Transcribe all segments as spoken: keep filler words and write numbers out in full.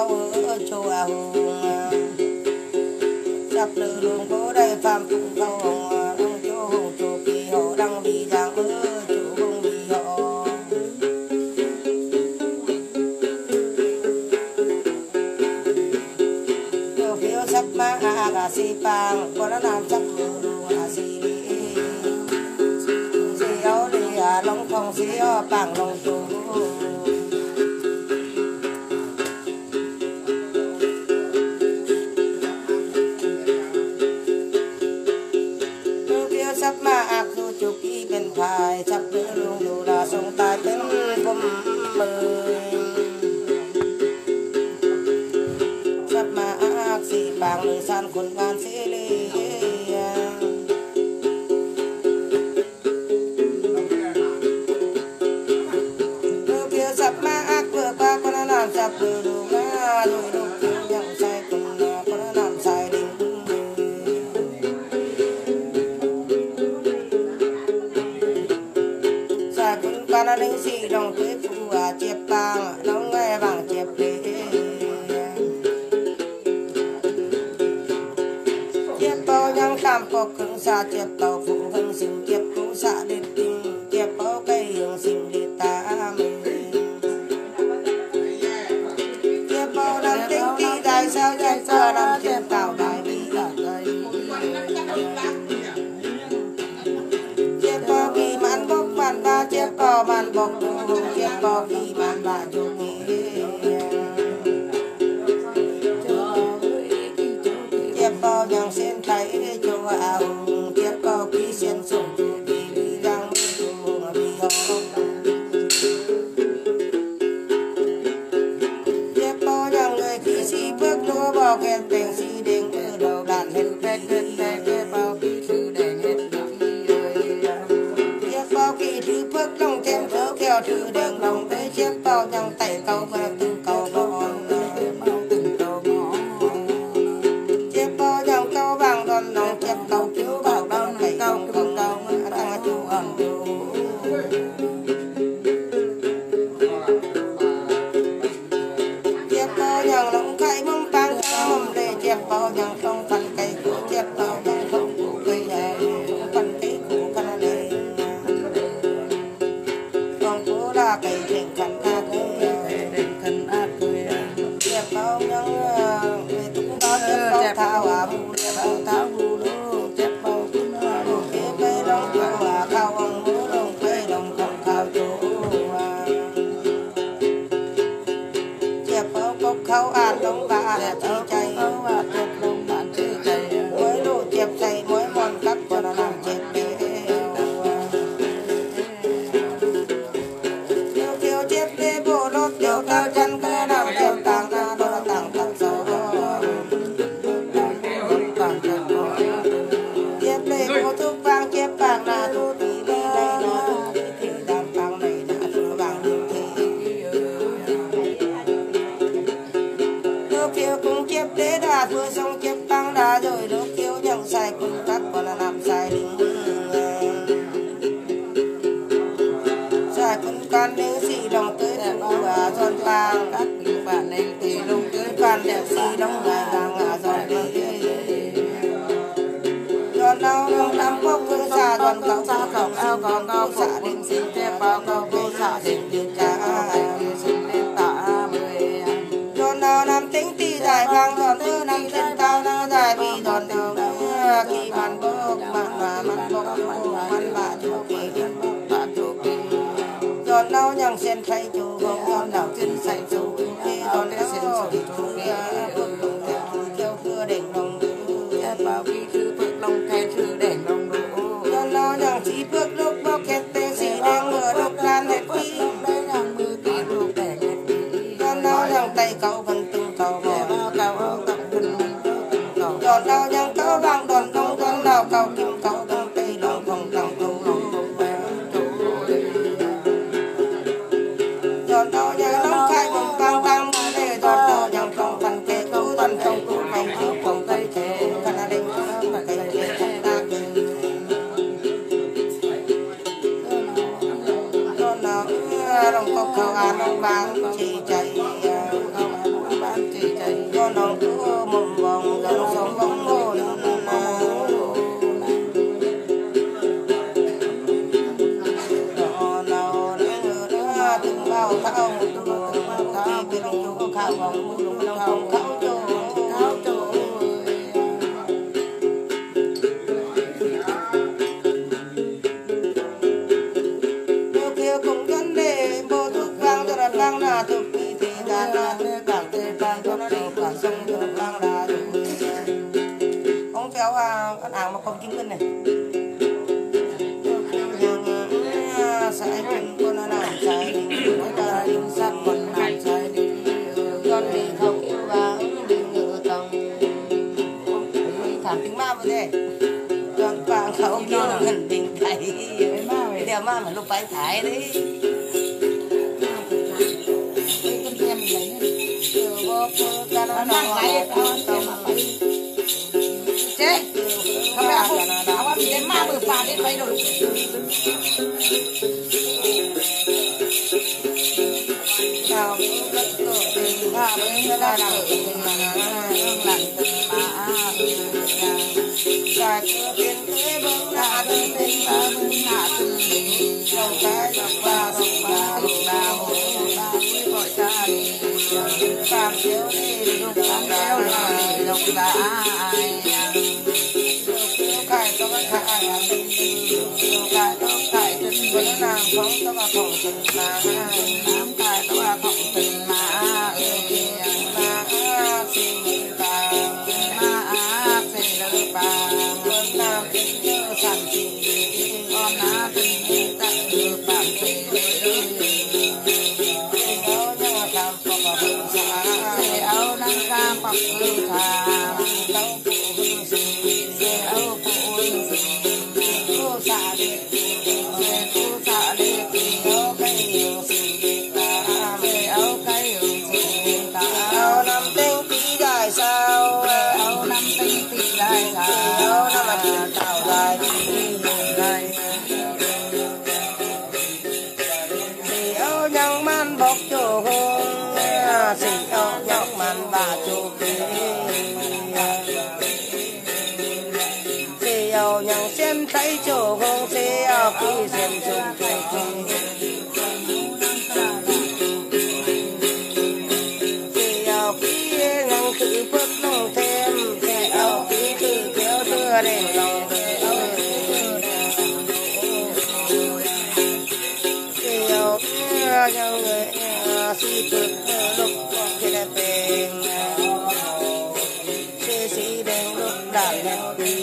cao ở chỗ à hùng sắp lư luôn có đây phạm phụ cao hồng đông chỗ hùng chỗ kỳ họ đang bị giang ở chỗ hùng bị họ điều phiếu sắp má à gà xì bang có nó làm sắp lư luôn à xì xì áo đi à lông không xì áo bang lông chỗ sắp mà ác dù chụp ý bên phải sắp đưa luôn dù là sông tai bên bom mười sắp mà ác xì bàng lời san quần ngàn xì lì đưa kia sắp mà ác vừa qua con nó làm sắp đưa luôn á rồi đâu kia nhận sai con con nó làm sai đi con nó đánh xì đồng tới phụ à chép bang nó nghe bằng chép đi chép bao nhang tam bọc cứng xa chép tàu phụ hưng sinh chép cũ xạ đến tình chép bao cây hương sinh đi ta mình chép bao năm tính tí dài sao chép sao năm chép tàu đại đi cả cây chép bao kỳ mãn bốc bàn ba chép bao bàn bốc hùng chép bao kỳ bàn ba chục chép bao nhang sen thấy cho à hùng chép bao kỳ sen sùng kỳ đi răng hùng đi ho chép bao nhang người kỳ si bước lúa bao khen tình si đinh ở đầu đàn hết hết hết hết chép bao kỳ thứ đèn hết bao kỳ thứ phước long thêm thớ keo thứ đường đồng tới chép bao nhang tay cầu và từng cầu bòn từng cầu chép bao nhang cầu vàng đòn đồng chép cầu cứu bảo đông này cầu cầu cầu đang chu ẩn chép bao nhang lông cây mông tăng mông để chép bao nhang không phần cây của chép bao nhang không của cây này phần cây của phần này là cây thịnh khăn ác thịnh khăn ác chép bao nhang người tung bao chép bao thao à bu chép bao thao bu lô chép bao cũng lô kế cây đông cao à cao ông bố đông cây đông không cao chỗ chép bao cốc khâu ăn đông ba là chi chay chép đông bạn chi chay mỗi lô chép chay mỗi con cắt cho nó làm chép chép đê bộ lót tiêu tao chân cơ nào tiêu tàng ra đo tàng tàng sâu chép đê bộ thuốc vàng chép vàng là thu tí đi đây nó thì đàm vàng này đã thu vàng được thì nước kiều cũng chép đế đà vừa xong chép vàng đà rồi nước kiều nhận sai cùng cắt còn là làm sai đi sai cùng can nếu gì đồng tới và giòn vàng các bình bản này thì đồng tới vàng đẹp xì đông là vàng ngả giòn đi giòn đau đông năm bốc cứ xả giòn cao xả khổng ao còn cao xả đến xin chép bao cao cây xả đến tiền trả xin lên tạ mười giòn đau năm tính ti dài vàng giòn thứ năm trên tao nó dài vì giòn đầu kỳ bàn bốc bàn và mắt bốc mắt bà chủ kỳ bà chủ kỳ giòn đau nhang sen khay chủ gồm giòn đau chân say chủ khi giòn đau sen chủ chủ kia theo cưa đèn đồng chép bao kỳ thứ bước long khe thứ đèn đồng giòn đau nhang chỉ bước lúc bao kẹt tê xì đèn ngựa lúc lan hết đi giòn đau nhang tay cầu vẫn từng cầu bò cầu tập từng cầu giòn đau nhang cầu vàng đòn đông giòn đau cầu kim cầu đông tây đông không cầu cầu giòn đau nhang lông khai mông vàng vàng để giòn đau nhang trong phần kê cú toàn trong cú hành chỉ không cây kê khăn đinh và cây kê không ta giòn đau đồng cốc khâu ăn đồng bán chỉ chạy bán chỉ ảng mà còn kinh ngân này sai kinh con làm sai nói ta đừng sát con làm sai đi con đi không yêu vắng đi ngự tòng thảm tính ma vậy đây con quang không kêu là gần tình thầy đeo ma mà lúc phải thải đấy em mình lấy nó đang lấy chết không phải không không bị đến ma vừa phá đến đây rồi nào đất cửa đình pha với nó đang ở tình mà lặng tình mà cả chưa tiền thế bưng hạ tình tình ta bưng hạ tình mình trong cái dọc ba dọc ba dọc ba hồ ba với gọi cha đi làm thiếu đi lúc làm đeo lại dọc ba ai cài tóc cài cài tóc cài chân với nàng phóng tóc phồng chân mà nám cài tóc phồng chân mà mà xin ta mà xin lỡ bà con nam tình nhớ sản tình con na tình tặng được bạn tình áo nhang cam bọc hương xa áo nhang cam bọc hương xa áo phụ hương gì áo phụ hương gì cô xả đi cô xả đi áo cây hương gì ta áo cây hương gì ta áo năm tinh tí dài sao áo năm tinh tí dài sao áo năm là tiền tạo dài đi dài áo nhang man bọc chỗ hương xì áo nhang man bà chỗ áo nhang xem thấy chỗ hương xì áo quý xem chung chung xì áo quý nhang thử phước nông thêm xì áo quý thử kéo thưa đèn lòng xì áo nhang người xì cực lúc kia đẹp bền xì xì đèn lúc đàn đẹp quý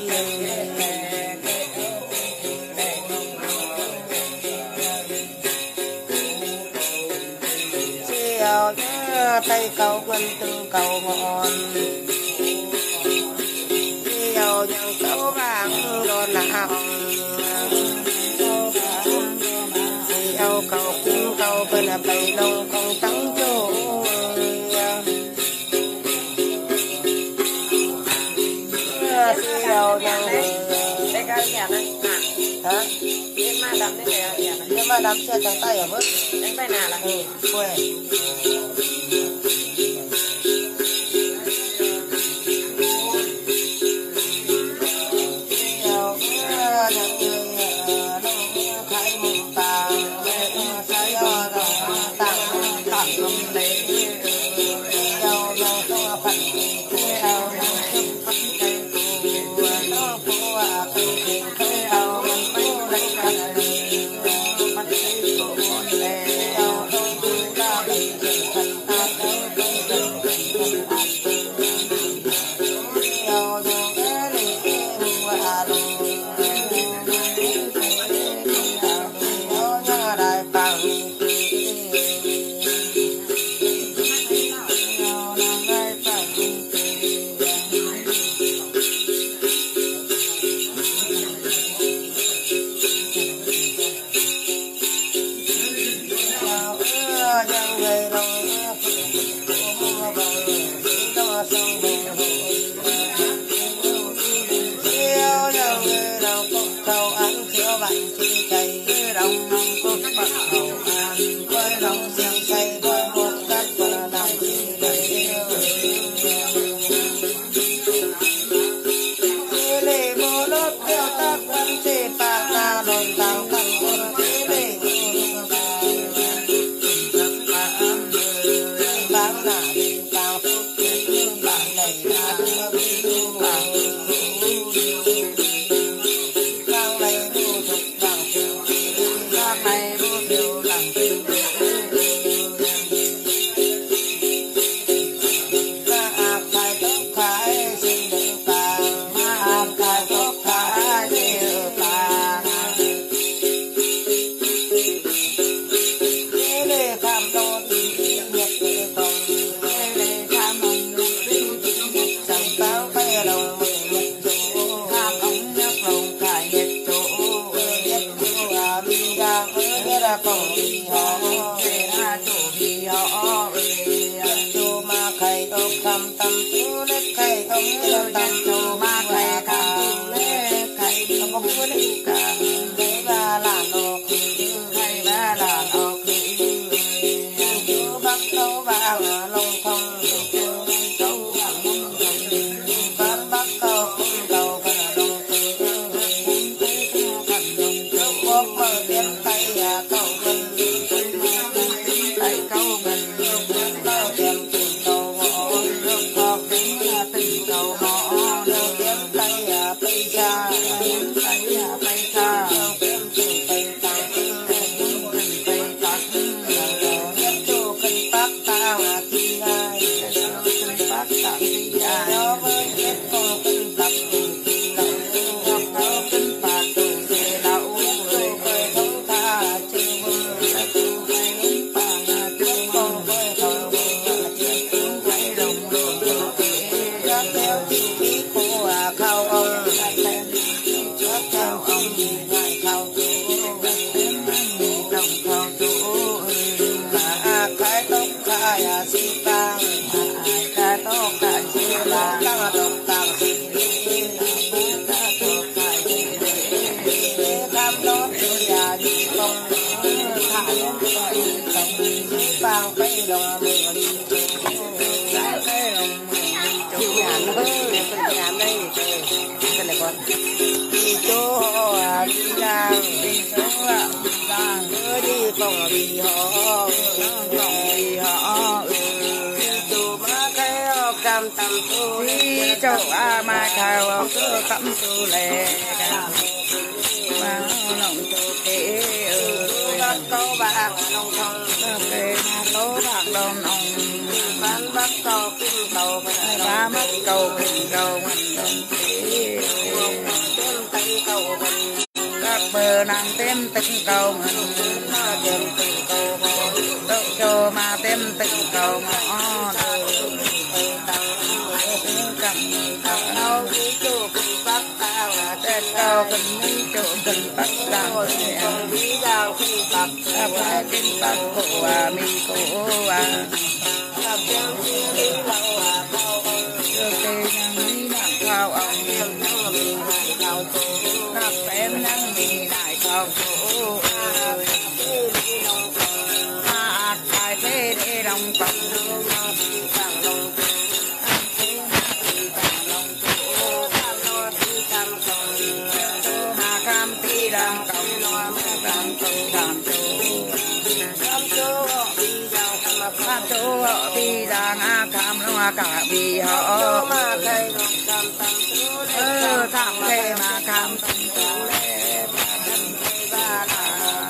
tay cầu quân tư cầu ngọn dầu những cầu vàng đồn nào dầu cầu kim cầu bên là bầy lông con trắng chỗ dầu những đây cái nhà này hả em ma đắm thế này nhà này em ma đắm xe trắng tay ở bước đánh tay nào là ừ quê à cổng bì họ về là chủ bì họ chủ mà khay ốc cầm tâm tu lết khay ốc tâm tu mà khay cầm tu lết khay không có bữa đấy cả để ba là nô khay ba là nô chủ bắc câu vàng lông thông câu vàng lông thông bán bắc câu câu vàng lông quốc mở tiếng tay à câu gần tay câu gần câu tiếng tình câu mõ nước có kính là tình câu mõ nước tiếng tay à tay cha tiếng tay à tay cha tiếng tình tay tặng tình tay tặng nhất tu kinh bác ta là thi ai kinh bác ta thi ai nó với nhất con kinh tập tình kỳ lậu nó kinh bạc tu về lậu si tang cái tóc cái si la đang độc tang si đi cái tóc cái si đi cam đốt đi à đi không thả lên đi không đi vàng cây đồng mười đi trái cây đồng mười đi chỗ nhà nó từ nhà đây cái này con đi chỗ à đi lang đi chỗ à đi lang cứ đi cổng đi họ cổng đi họ cam tâm tu đi châu a mai thao cơ cắm tu lệ mà lòng tu kế đất câu bạc lòng thông kế câu bạc lòng nòng bán bắt cầu kinh cầu bán bắt cầu kinh cầu mình lòng kế tên tay cầu mình các bờ nàng tên từng cầu mình tên từng cầu đậu cho mà tên từng cầu mà cao kinh mỹ chỗ kinh bắc đàng con bí đào kinh bắc à kinh bắc cổ à mi cổ à làm tiếng tiếng lâu à cao ông chưa kê năng mỹ nặng cao ông em năng mỹ đại cao chỗ nạp em năng mỹ đại cao chỗ à thế đi đồng phòng à ai thế đi đồng phòng nó đi càng đồng đang cầm loa đang cầm đàn chú cam chú đi giang cam chú đi giang a cam loa cả vì họ mà cây cam tâm chú lê cam lê mà cam tâm chú lê cam lê ba là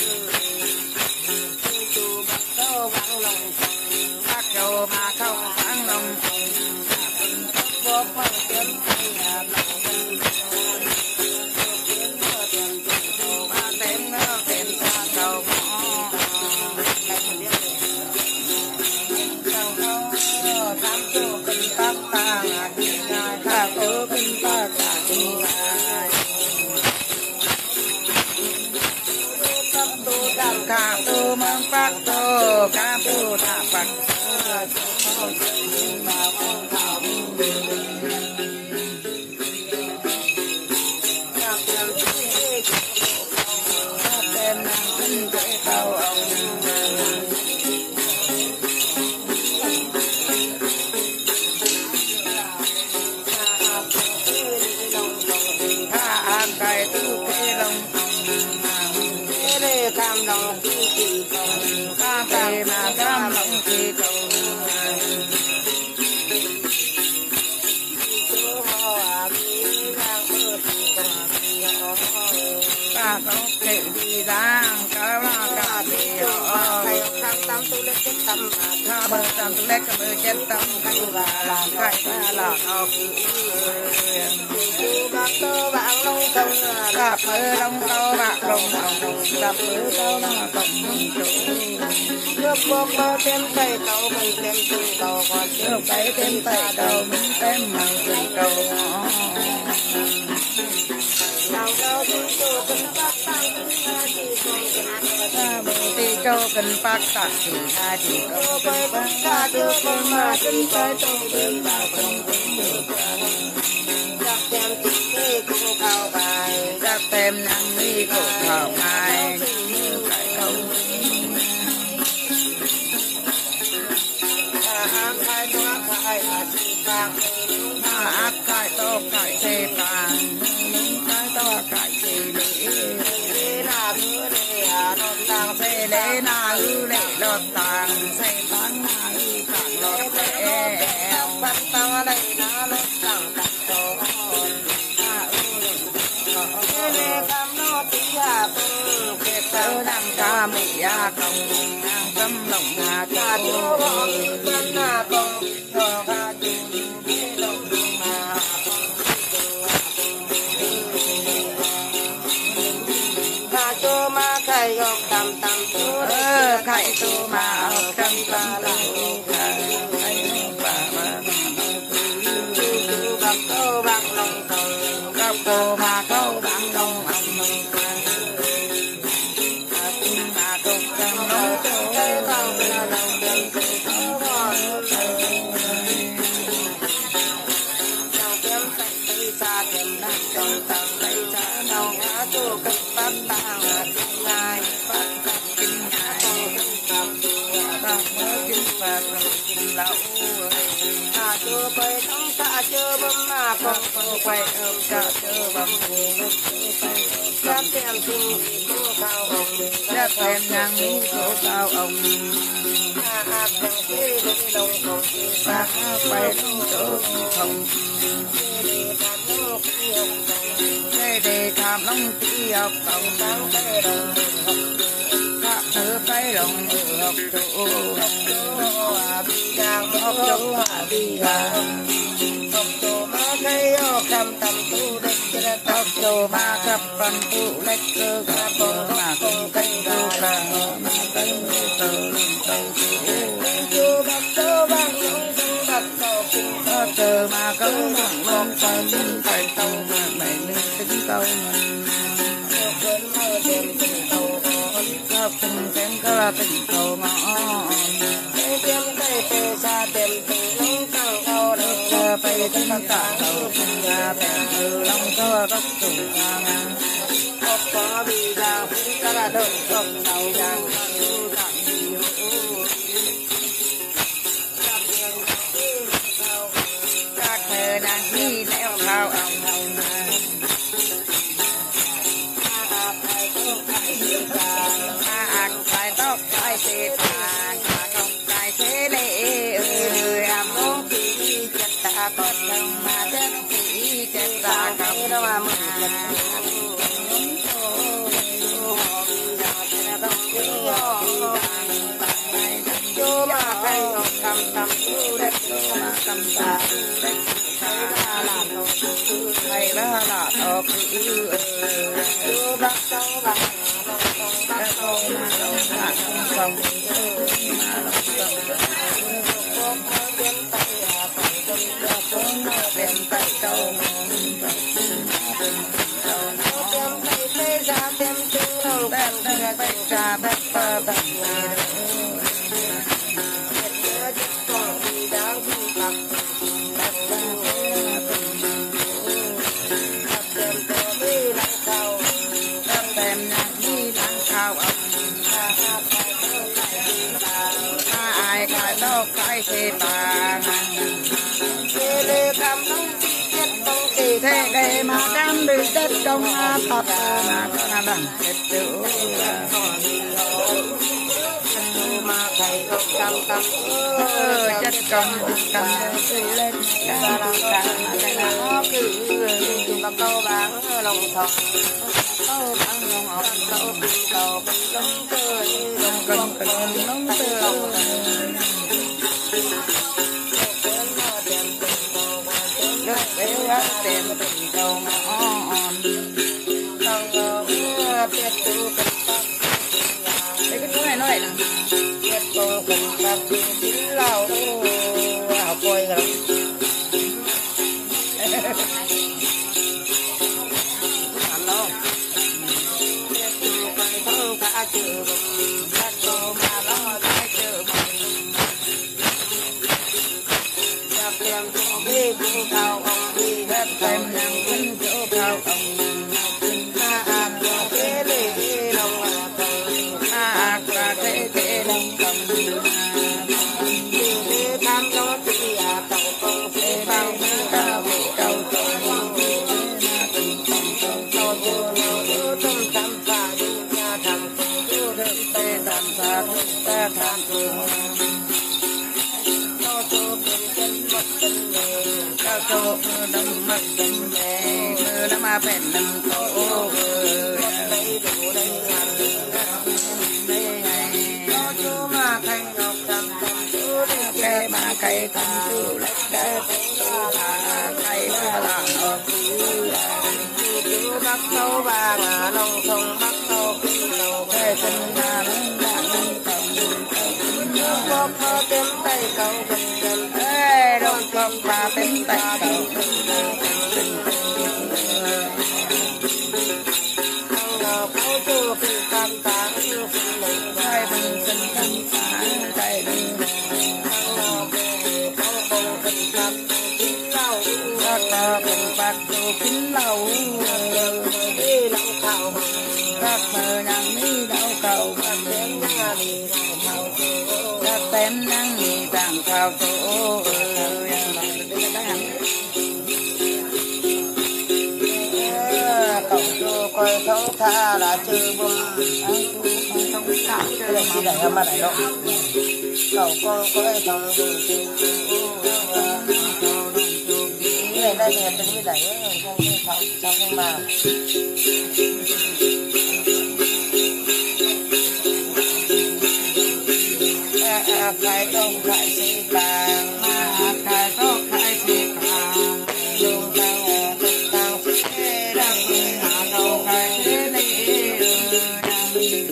chú bắt câu vang lòng bắt câu mà không vang lòng bốc bằng tiếng tay là cả tu mang phát tu cả tu thả phật cam lòng khi kỳ cầu cam về mà cam lòng khi cầu chú họ à đi đang mưa thì cầu thì họ ca có thể đi giang cao là ca thì họ thầy tham tâm tu lết chết tâm mà tha bơ tâm tu lết cái bơ chết tâm cái là làm cái là làm học chú bác tơ bạn long không đạp mơ long câu bạc long đồng đạp mơ câu long cộng chủ nước bốc mơ thêm cây cầu mình thêm từng cầu còn nước cây thêm cây cầu mình thêm măng từng cầu nào đâu đi tu kinh bắc tăng kinh cần bác tạ thì hai thì có phải bác tạ chưa con mà cần phải tôi đơn bà không cũng được chắc tem tí cũng cao bài chắc tem năng đi cổ thảo mai cái câu ác khai to khai là chỉ vàng ác khai to khai chê vàng cái to khai chê lễ là cứ lễ lọt tàng chê lễ là ư lễ lọt tàng chê tàng là ư tàng lọt lễ bắt tàng lễ là lọt tàng tàng tổ lễ cam nó tí à phương kết tớ nàng ca mỹ à công nàng tâm lòng hà cha chú bên à công thờ ca chú đi lòng mà ca chú ma khai gọc tam tam chú ơ khai chú ma ọc tam tam chú khai bà bà gặp câu bạc lòng cầu gặp cô mà câu bạc lòng ông mà câu trăm đâu cái thằng là đồng tiền câu gọi trong kiếm tay tay xa kiếm đang trong tầm tay xa đầu ngã tu cách phát tàng là kinh ngài phát tàng kinh ngài phát mơ kinh phật rồi kinh lão à chưa quay thắng xa chưa bấm mà không không quay ôm xa chưa bấm chắc em xin cô cao ông chắc em nhang đi cô cao ông à à chẳng thế đi lòng không bác quay đông chỗ không để để tham long tí học đồng đáng cái đồng các thứ cái đồng học chỗ học chỗ à bi giang học chỗ à bi giang học chỗ mà cái học trăm trăm tu đất cái học chỗ mà khắp phần tu lách cơ khắp phần mà không cái tu là mà cái tu tu bạc tu bạc tu bạc cầu kinh có chờ mà có bằng mong cầu kinh phải tàu mà mày nên tính tàu mình quên mơ đêm tình tàu có kinh kém có là tình tàu mà để kiếm tay tê xa tìm tình nông tăng cao được chờ phải tính tạ tàu kinh ra bèn từ long có góc trùng ngang có có bị ra có là động không tàu giang tu thẳng các thề đang đi leo thao ông phải tóc phải xê tà cả công tài thế lệ ơi am mô kỳ chất ta có đồng mà chất kỳ chất ta công đâu mà mừng chú mà cây ngọc cầm cầm chú đất chú mà cầm ta đất ta là nô thầy đó là tộc chú bác cháu bác bác cháu mà đâu mà không không mà đâu không có đến tay à phải tâm ra xuống đến tay đâu đem tay tay ra đem chân lòng đem tay tay ra đem tay tay ai cái đâu cái gì mà thế cam đông tiết đông thì thế đây mà đang đi đất đông thật mà có là bằng hết chữ mà thầy không cam cam chất công cam từ lên cả làm cả thầy là nó cứ dùng làm câu bán lòng thòng câu bán lòng học câu bình cầu bình lông tươi lòng cần cần lông tươi nước béo tiền tình cầu ngon lòng ngờ biết tu cần tắc cái cái này nó lại là biết tu cần tắc chín lâu học coi rồi hẳn đâu biết tu cần thâu cả chữ các cô cây thành tựu lệch đế cây là hợp bắt nấu ba ngà nông thông bắt nấu nấu cây sinh ra nông đảng nông có có tem tay cầu bình ê đông có ba tem tay cầu có chưa khi tam tạng như khi lệnh cây bình sinh tam tạng cây bình bình bạc đồ kính lâu đi lâu cầu các mờ nhang đi lâu cầu các tem nhang đi thao các tem nhang đi tàng thao chỗ cầu chỗ coi thấu tha là chơi bông cái gì này mà này đâu cầu con coi thấu đường tình này đây là tính với đẩy không không không không mà khai công khai sĩ tàng khai công khai sĩ tàng dùng tăng tung tăng sĩ đăng hạ cầu khai sĩ lý đăng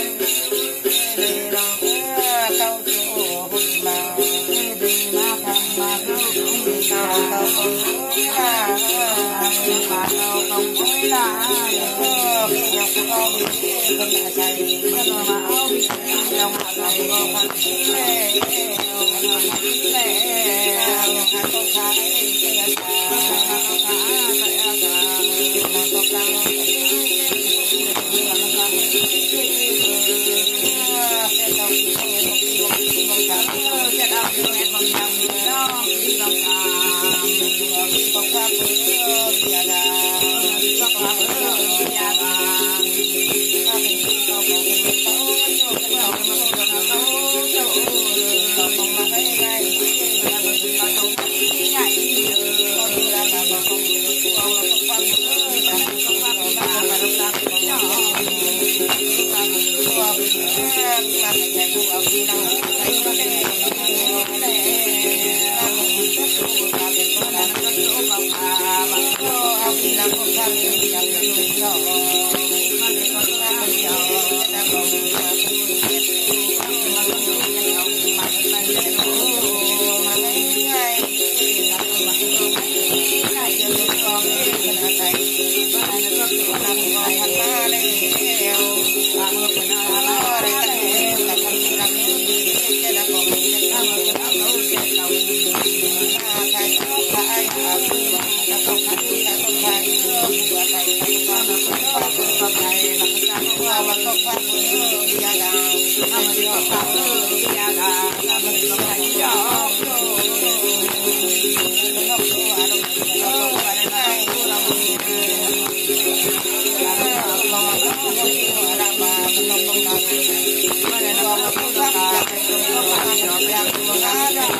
câu chủ hùi màu đi ma thầm ma thấu sao câu mà đâu không mới là khi nhọc con bị con đã say con mà áo bị lòng hạ thầy con phật lệ lệ hạ con thái kia sa con cá tại sa con cá sẽ đâu đi sẽ đâu đi nghe con nhầm đó đi lòng tham con cá bự nhà là con cá bự nhà là ta phải đi con con con con con con con con con con mà cái này là con con con cái này con đi ra là con con con là con con bự là con con con bà mà nó ta con nhỏ con ta bự con ta phải chạy cùng đi nào thấy có cái này cái này ta phải có là nó chỗ vào à mà có đi làm con ta đi làm cái gì đó mà để con ta con nhỏ ta còn mà mà cái nó mà cái ngày là mà cái ngày giờ con cái là thầy nó là nó có chỗ làm con thành ra đây làm một cái nào đó để ta là con làm cái là còn cái tham cái áo nấu cái đầu thầy nó thầy à nó không thầy nó không thầy vừa thầy con nó có con thầy là cái sao nó mà con phát vừa gia đà nó mình có phát vừa gia đà là mình có thầy cho nó không có à đâu nó phải là này là mình là nó lo nó không có là mà nó không làm mà này nó nó không phát là nó không phải là nó làm nó ra đó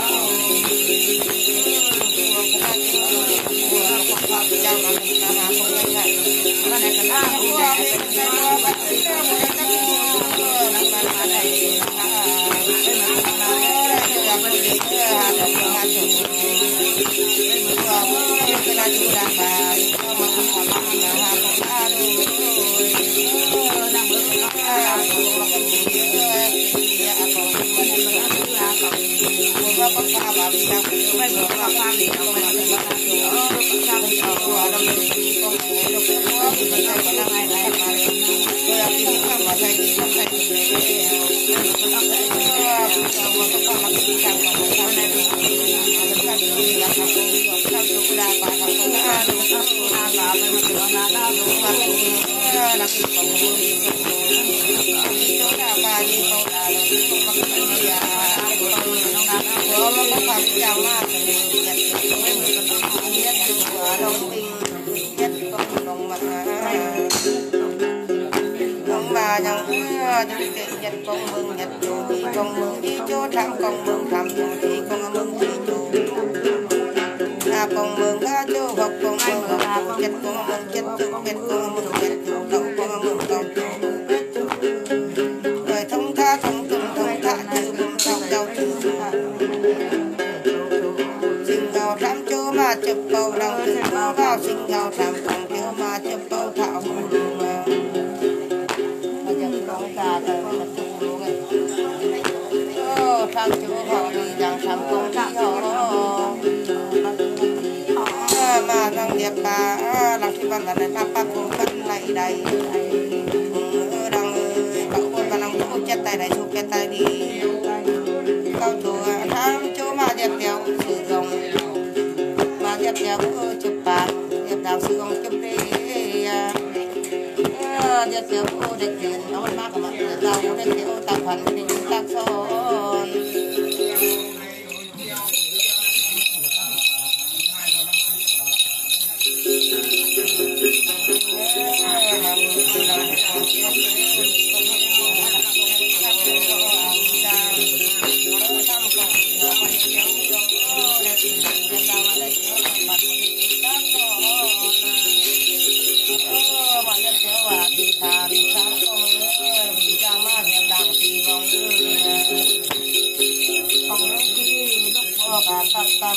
Hãy subscribe cho kênh Ghiền Mì Gõ để không bỏ lỡ những video hấp dẫn. là cái con đi chỗ nào mà đi câu là nó không có gì à nó có nó có phải chào mà thì nhặt nhất của đồng tình nhất con đồng mặt ông bà nhằng những cái nhặt con mừng nhặt chủ thì con mừng đi chỗ thăm con mừng thăm chủ thì con mừng đi chủ à con mừng cá chỗ học con mừng học chủ chết con mừng chết chủ chết con mừng chết chủ đầu con mừng đầu chủ rồi thông tha thông tùng thông tha chữ mừng trong châu chữ sinh gạo thăm chỗ mà chụp bầu đang tự có vào sinh gạo thăm con chỗ mà chụp bầu thảo hồng đường mà chụp bầu cả thời mà chụp luôn ấy ô thăm chỗ họ đi đang thăm con đi họ mà đang đẹp bà đang khi bạn là này ta bắt con cân lại đây đang bảo con bạn đang chụp chết tay này chụp chết tay đi cao chỗ thăm chỗ mà đẹp đéo sử dụng mà đẹp đéo chụp bàn đẹp đéo sử dụng chụp đi đẹp đéo đẹp tiền nó mất mát của bạn đẹp đéo đẹp đéo tạo phần thì chúng ta son tâm tâm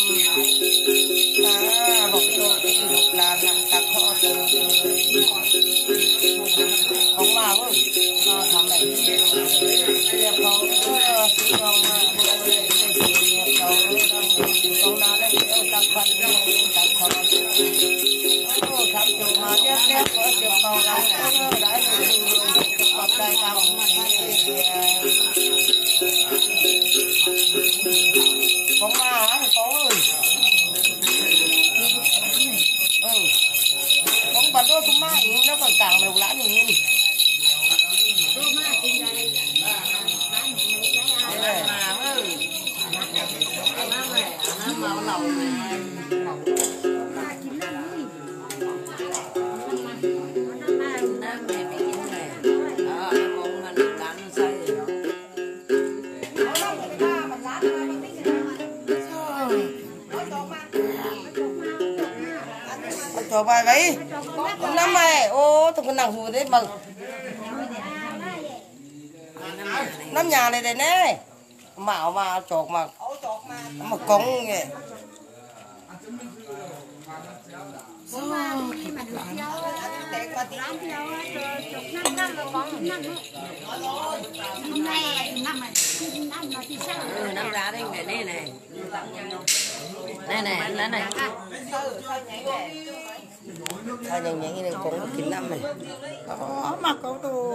à một chỗ cái lục là là tập họ từ không mà ơi thằng này đẹp không chỉ còn đẹp đâu con nào đấy tập phần tập họ thằng chủ mà đẹp đẹp có chụp con này đấy chụp đây tao con ma hả con ơi ừ con bật đôi con ma nó còn càng đầu lá nhìn nhìn cho bài vậy năm này ô tôi còn nặng hùi đấy mừng năm nhà này đây nè mạo mà chột mà mà cống vậy năm ra đây này đây này đây này lá này thay những những cái cũng chín năm này có mà có đồ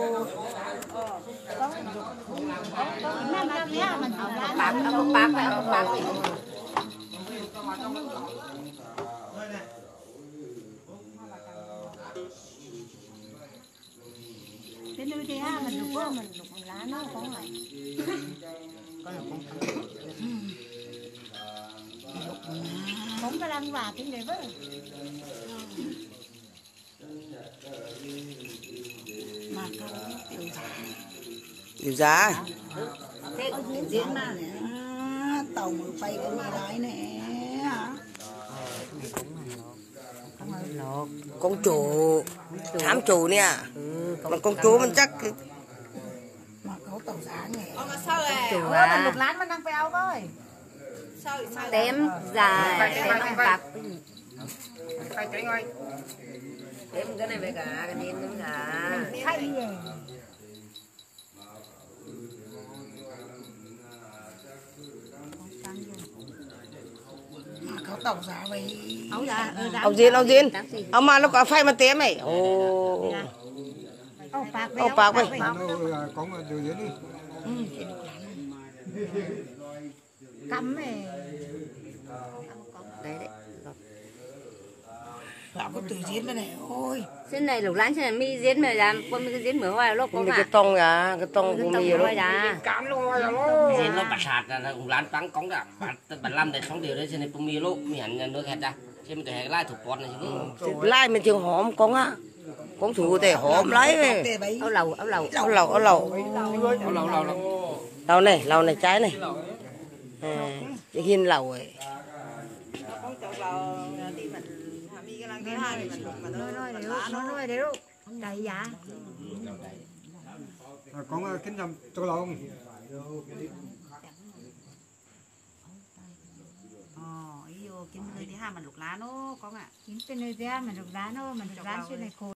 bạc ông bạc phải ông bạc cái nơi thế ha mình đục mình đục lá nó có lại cũng cái lăng vàng cái này với mà có tiểu giá tiểu giá thế diễn mà tàu mở bay cái này đấy nè con chủ thám chủ nè mà con chú mình chắc mà có tàu giá nhỉ chủ mình lục lán mình đang phèo coi tém dài tém bạc tém cái này về cả cái nhìn cũng cả thay gì có tàu giá vậy ông Diên ông Diên ông mà nó có phay mà tém này ô ô bạc ô bạc vậy có mà điều diễn đi cắm này đấy đấy bảo có từ diễn bên này ôi trên này lục láng trên này mi diễn mà làm con mi cái diễn mở hoài lúc con cái à tông à cái tông của mi hoài đó à diễn nó bạch hạt là cũng lán trắng cống đã bạch bạch lâm để xong điều đấy trên này cũng mi lúc mi hẳn nước hạt ra trên mình hạt lai thuộc bọt này chứ lai mình chừng hòm con á con thủ để hòm lấy về áo lầu áo lầu áo lầu áo lầu lâu lâu lâu lâu lầu này lầu này trái này à, cái hiên lầu ấy nói đấy luôn đầy dạ con kính nhầm tôi lòng ờ ý vô kiếm nơi thứ hai mà lục lá nó có ạ kiếm nơi thứ hai mà lục lá nó mà lục lá xuyên này khô